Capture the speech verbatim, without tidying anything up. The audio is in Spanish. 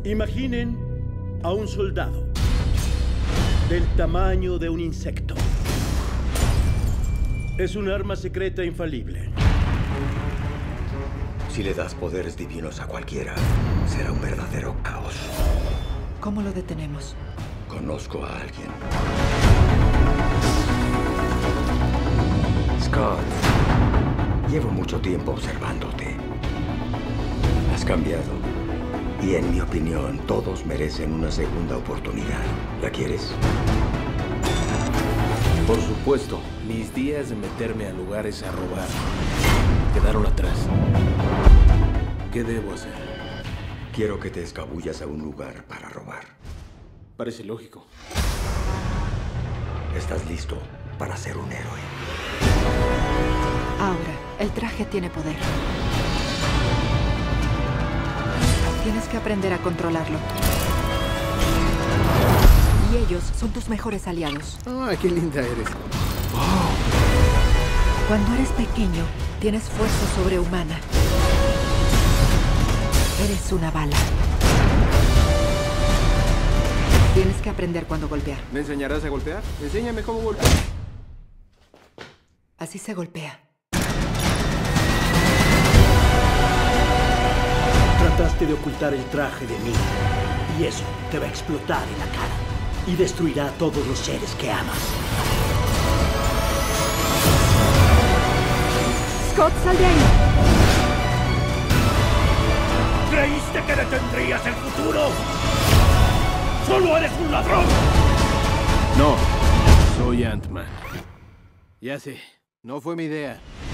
Imaginen a un soldado del tamaño de un insecto. Es un arma secreta infalible. Si le das poderes divinos a cualquiera, será un verdadero caos. ¿Cómo lo detenemos? Conozco a alguien. Scott, llevo mucho tiempo observándote. Has cambiado. Y en mi opinión, todos merecen una segunda oportunidad. ¿La quieres? Por supuesto, mis días de meterme a lugares a robar quedaron atrás. ¿Qué debo hacer? Quiero que te escabullas a un lugar para robar. Parece lógico. ¿Estás listo para ser un héroe? Ahora, el traje tiene poder. Tienes que aprender a controlarlo. Y ellos son tus mejores aliados. ¡Ay, qué linda eres! Cuando eres pequeño, tienes fuerza sobrehumana. Eres una bala. Tienes que aprender cuándo golpear. ¿Me enseñarás a golpear? Enséñame cómo golpear. Así se golpea. Trataste de ocultar el traje de mí. Y eso te va a explotar en la cara. Y destruirá a todos los seres que amas. Scott, sal de ahí. ¿Creíste que detendrías el futuro? ¡Solo eres un ladrón! No, soy Ant-Man. Ya sé, no fue mi idea.